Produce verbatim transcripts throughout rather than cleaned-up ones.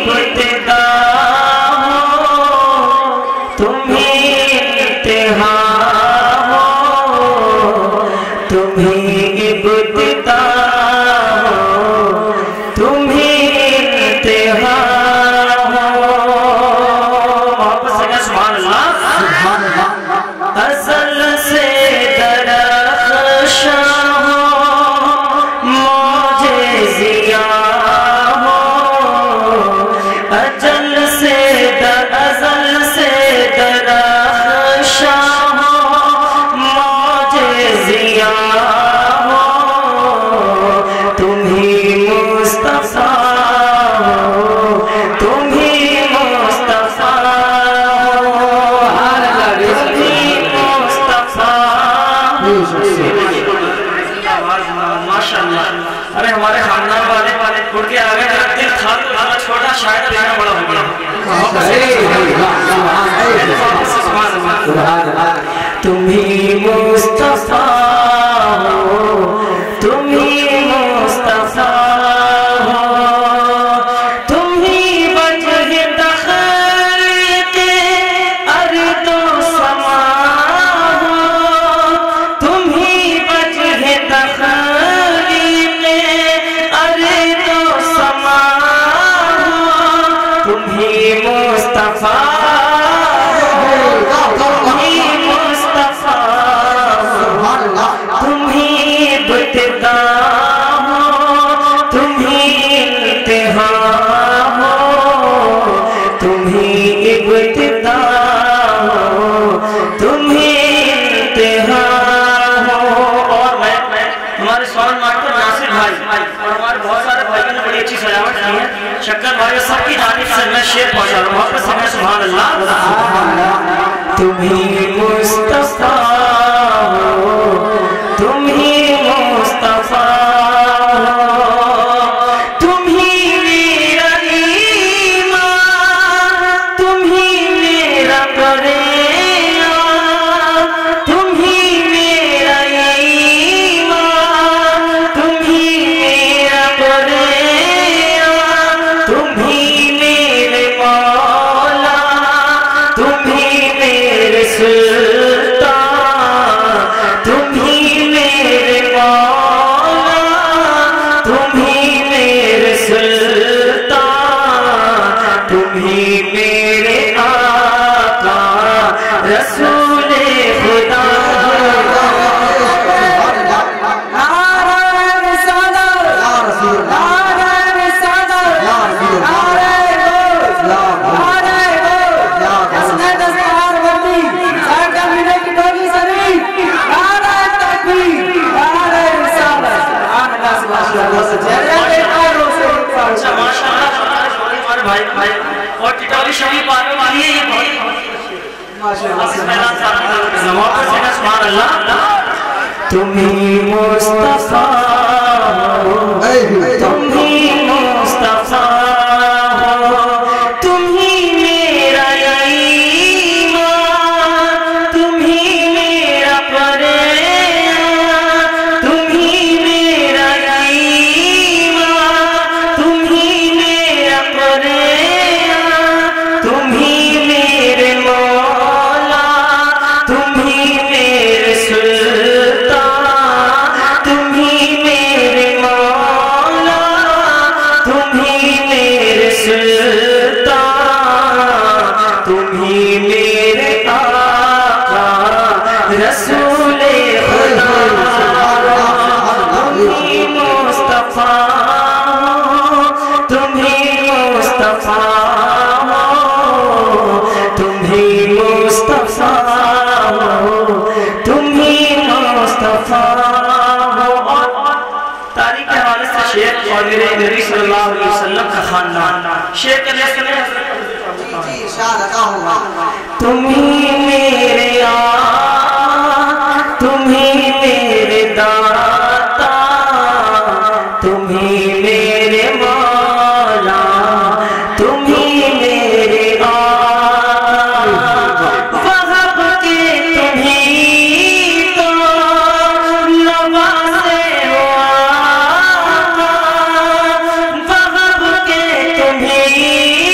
ابتدا ہو تم ہی انتہا ہو تم ہی ابتدا ہو تم ہی انتہا ہو محبت سے کہا سبحان اللہ سبحان اللہ ازل سے درخشاں اجل سے در ازل سے درخشاں ہو معجزیاں ہو تم ہی مصطفیٰ ہو تم ہی مصطفیٰ ہو تم ہی مصطفیٰ ماشاءاللہ ارے ہمارے خاندان والے والے اڑ کے آگے رکھتے ہیں تھا تو چھوٹا شاید لینا بڑا ہو گیا تم ہی مصطفیٰ ہو تم ہی مصطفیٰ ہو تم ہی وجہ تخلیق ارض و سما ہو تم ہی وجہ تخلیق ارض و سما تم ہی مصطفیٰ تم ہی مصطفیٰ تم ہی ابتدا ہو تم ہی انتہا ہو تم ہی ابتدا ہو تم ہی انتہا ہو اور میں ہمارے سوال مارکر ناصر بھائی اور ہمارے بہت سارے بھائیوں نے بڑی اچھی سجاوٹ کی ہے شکر بھائی سب کی جانب سے میں شعر پہنچا رہا ہوں محبت سے میں سبحان اللہ تم ہی مصطفیٰ ہو تم ہی مصطفیٰ ہو تم ہی میرا ایمان تم ہی میرا پریان تم ہی میرا ایمان تم ہی میرا پریان تم ہی میرے مولا تم ہی میرے سلطان تم ہی میرے مولا تم ہی میرے سلطان تم ہی میرے آقا رسول خدا اور ٹٹولی شریف آنے والی ہے یہ سبحان اللہ تم ہی مصطفیٰ ہو تم ہی مصطفیٰ ہو تم ہی میرا ایمان تم ہی میرا پریان تم ہی میرا ایمان تم ہی میرا پریان تم ہی میرے مولا تم ہی میرے سلطان تم ہی میرے مولا تم ہی میرے سلطان تم ہی میرے آقا رسول خدا تم ہی مصطفیٰ تم ہی مصطفیٰ تم ہی مصطفیٰ تم ہی مصطفیٰ تاریخ کے حوالے سے شیخ اور میرے نبی صلی اللہ علیہ وسلم کا خاندان شیخ کے لئے سنے تم ہی میرے آقا تم ہی میرے داتا تم ہی میرے مولا تم ہی میرے آقا وہب کے تم ہی تو نوازے ہو آقا وہب کے تم ہی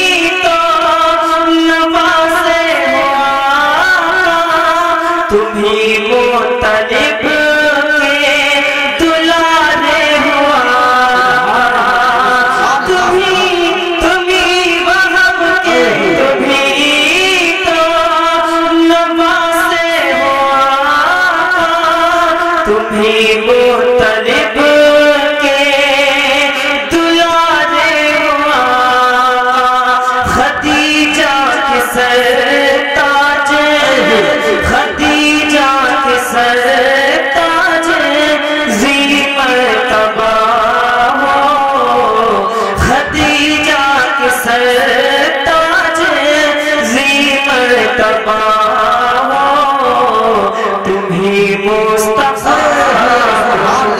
تمہیں مطلب